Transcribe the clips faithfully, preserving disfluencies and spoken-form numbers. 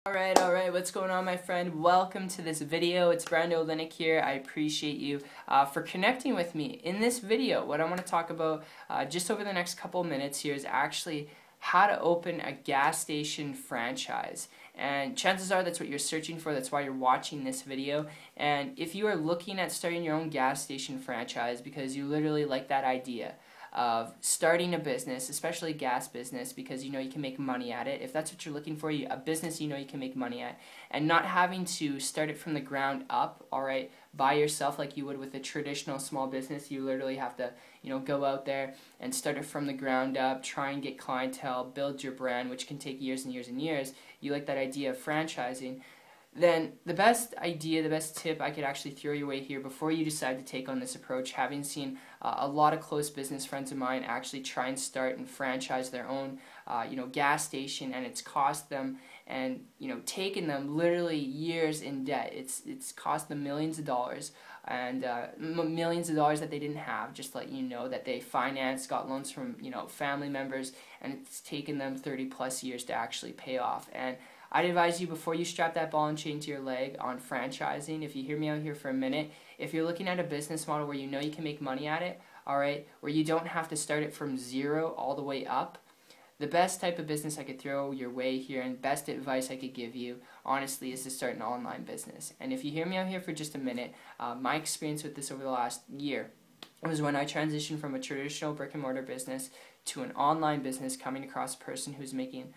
Alright, alright, what's going on, my friend? Welcome to this video. It's Brando Linick here. I appreciate you uh, for connecting with me. In this video, what I want to talk about uh, just over the next couple minutes here is actually how to open a gas station franchise. And chances are that's what you're searching for. That's why you're watching this video. And if you are looking at starting your own gas station franchise because you literally like that idea of starting a business, especially a gas business, because you know you can make money at it. If that's what you're looking for, you, a business you know you can make money at, and not having to start it from the ground up, all right, by yourself like you would with a traditional small business. You literally have to, you know, go out there and start it from the ground up, try and get clientele, build your brand, which can take years and years and years. You like that idea of franchising. Then the best idea, the best tip I could actually throw your way here before you decide to take on this approach, having seen uh, a lot of close business friends of mine actually try and start and franchise their own uh, you know, gas station, and it's cost them and you know taken them literally years in debt. It's it's cost them millions of dollars and uh, m millions of dollars that they didn't have. Just to let you know that they financed, got loans from you know family members, and it's taken them thirty plus years to actually pay off. And I'd advise you, before you strap that ball and chain to your leg on franchising, if you hear me out here for a minute, if you're looking at a business model where you know you can make money at it, alright, where you don't have to start it from zero all the way up, the best type of business I could throw your way here and best advice I could give you, honestly, is to start an online business. And if you hear me out here for just a minute, uh, my experience with this over the last year was when I transitioned from a traditional brick and mortar business to an online business, coming across a person who's making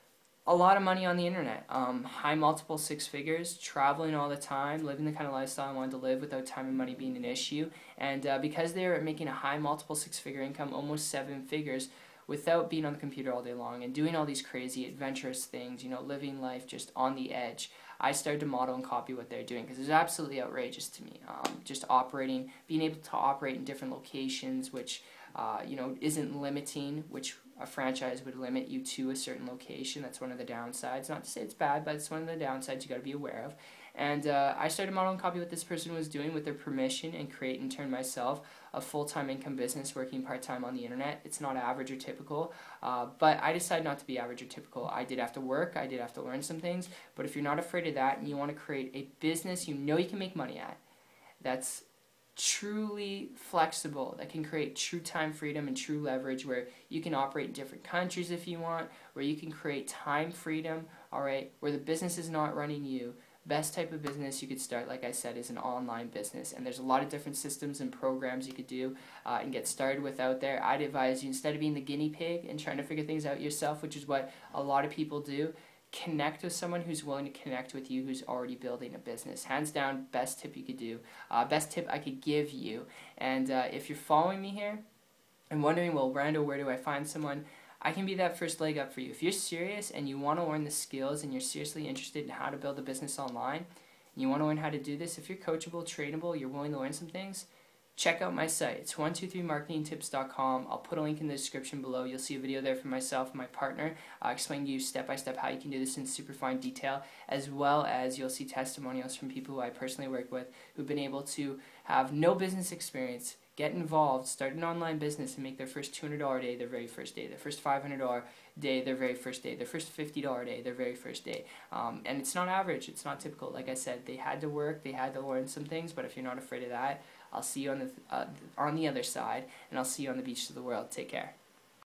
a lot of money on the internet, um, high multiple six figures, traveling all the time, living the kind of lifestyle I wanted to live without time and money being an issue. And uh, because they were making a high multiple six figure income, almost seven figures, without being on the computer all day long and doing all these crazy adventurous things, you know, living life just on the edge, I started to model and copy what they're doing because it was absolutely outrageous to me. Um, just operating, being able to operate in different locations, which uh, you know isn't limiting, which a franchise would limit you to a certain location. That's one of the downsides. Not to say it's bad, but it's one of the downsides you got to be aware of. And uh, I started model and copy what this person was doing with their permission and create and turn myself a full-time income business working part-time on the internet. It's not average or typical, uh, but I decided not to be average or typical. I did have to work, I did have to learn some things, but if you're not afraid of that and you want to create a business you know you can make money at, that's truly flexible, that can create true time freedom and true leverage, where you can operate in different countries if you want, where you can create time freedom, alright, where the business is not running you. Best type of business you could start, like I said, is an online business, and there's a lot of different systems and programs you could do uh, and get started with out there. I'd advise you, instead of being the guinea pig and trying to figure things out yourself, which is what a lot of people do, connect with someone who's willing to connect with you, who's already building a business. Hands down, best tip you could do, uh, best tip I could give you. And uh, if you're following me here and wondering, well, Brando, where do I find someone? I can be that first leg up for you. If you're serious and you want to learn the skills and you're seriously interested in how to build a business online, and you want to learn how to do this, if you're coachable, trainable, you're willing to learn some things, check out my site. It's one two three marketing tips dot com. I'll put a link in the description below. You'll see a video there from myself and my partner uh, explaining to you step by step how you can do this in super fine detail, as well as you'll see testimonials from people who I personally work with who've been able to have no business experience, get involved, start an online business, and make their first two hundred dollars day their very first day, their first five hundred dollars day their very first day, their first fifty dollars day their very first day. Um, and it's not average, it's not typical. Like I said, they had to work, they had to learn some things, but if you're not afraid of that, I'll see you on the, uh, on the other side, and I'll see you on the beach of the world. Take care.